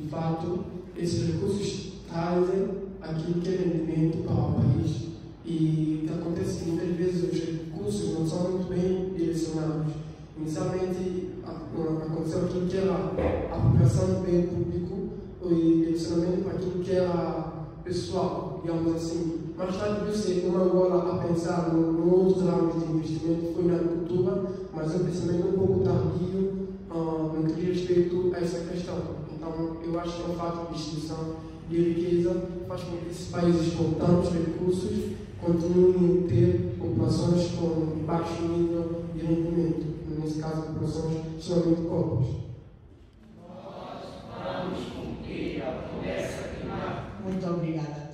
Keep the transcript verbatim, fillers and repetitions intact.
de fato, esses recursos trazem aquilo que é rendimento para o país. E o que acontece é que muitas vezes os recursos não são muito bem direcionados. Inicialmente aconteceu aquilo que era a apropriação do bem público e direcionamento para aquilo que era pessoal, digamos assim. Mais tarde viu-se uma Angola a pensar no, no outros ramos de investimento, foi na agricultura, mas um pensamento um pouco tardio uh, no que diz respeito a essa questão. Então, eu acho que é um fato de distribuição de riqueza faz com que esses países com tantos recursos continuem a ter populações com baixo nível de rendimento, nesse caso, populações extremamente pobres. Nós vamos cumprir a promessa de Marco. Muito obrigada.